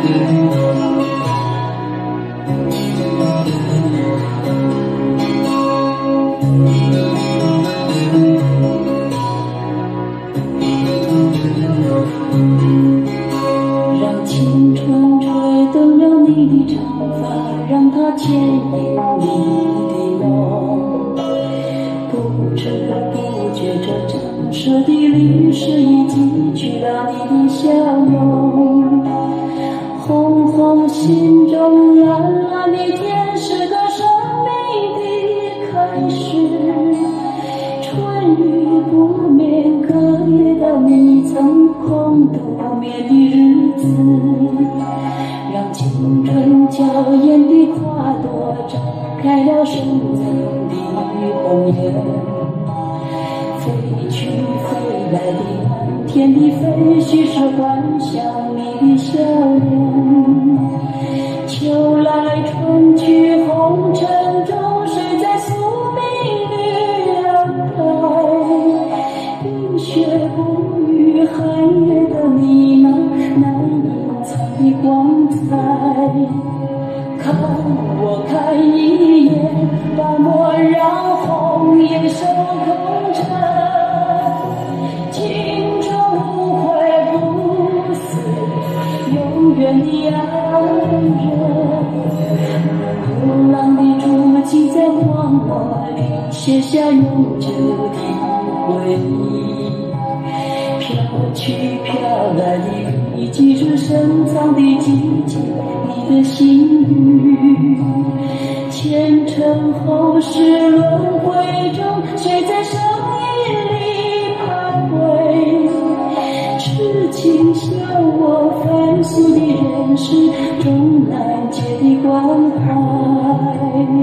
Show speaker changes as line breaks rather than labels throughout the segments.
让青春吹动了你的长发，让它牵引你的梦。不知不觉，这城市的历史已记取了你的笑容。红红心中，蓝蓝的天，是个生命的开始。春雨不眠，隔夜的你曾空独眠的日子，让青春娇艳的花朵绽开了深藏的红颜。飞去飞来的满天的飞絮，是幻想你的笑脸。秋来春去，红尘中，谁在宿命里安排？冰雪不语，寒夜的你那难隐藏的光彩。看我看一眼，把莫让红颜守空枕。青春无悔不死，永远的爱人。流浪的足迹在荒漠里写下永久的回忆。飘去飘来的笔迹，是深藏的季节，你的心语。前尘后世轮回中，谁在声音里徘徊？痴情笑我凡俗的人世，终难解的关怀。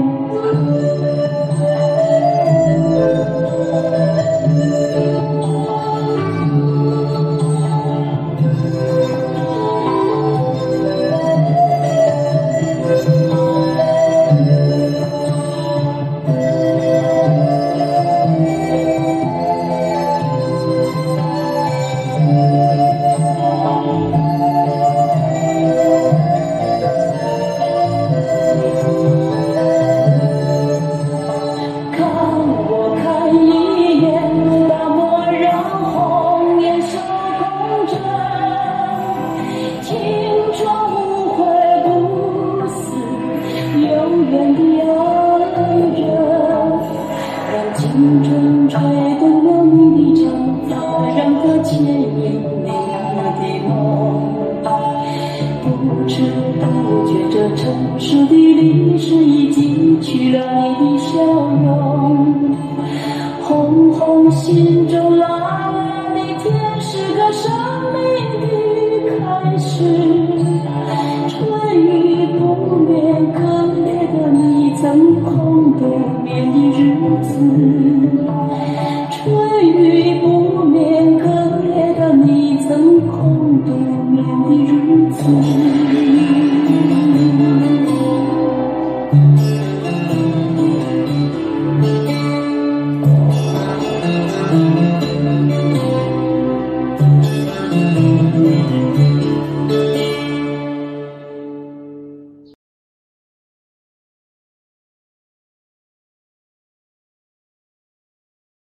青春吹动了你的长发，让它牵引你的梦。不知不觉，这城市的